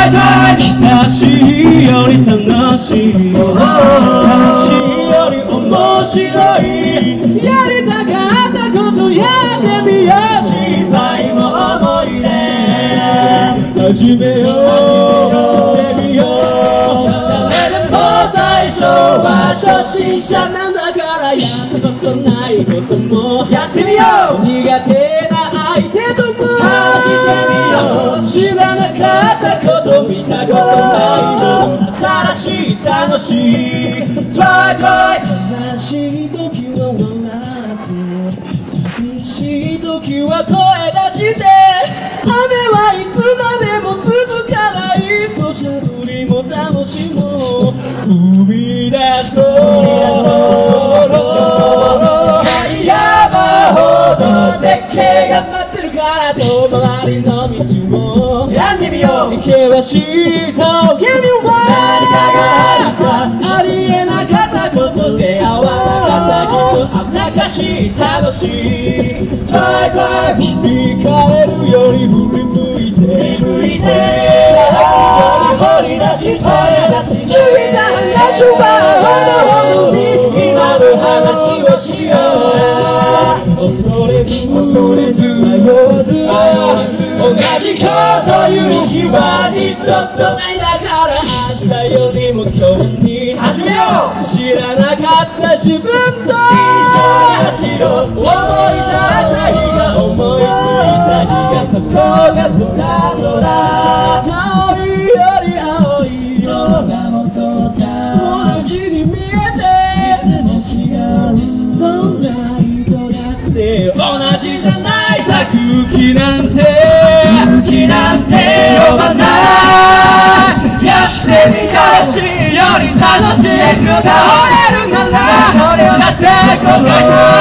昔より楽しい昔より面白いやりたかったことやってみよう失敗も思い出始めようやってみよう誰でも最初は初心者なんだからやったことないこともやってみよう苦手な相手とも話してみよう知らなかったこと見たことないの新しい楽しい Try try 悲しい時は笑って寂しい時は声出して雨はいつまでも続かない土砂降りも楽しもう踏み出そう山ほど絶景が待ってるから遠回りの道を選んでみよう険しい峠には何かがあるさありえなかったことで合わなかった気分危なっかしい楽しい Try try 惹かれるより振り向いて掘り出し過ぎた話はほどほどに今の話をしよう恐れず迷わず同じ今日という日は二度とないだから明日よりも今日に始めよう知らなかった自分と一緒に走ろう思い立った日が思いついた日がそこがスタートだ青いより青い空もそうさ同じに見えていつも違うどんな人だって同じじゃないさ空気なんて呼ばないやってみたしより楽しい倒れるならだって後悔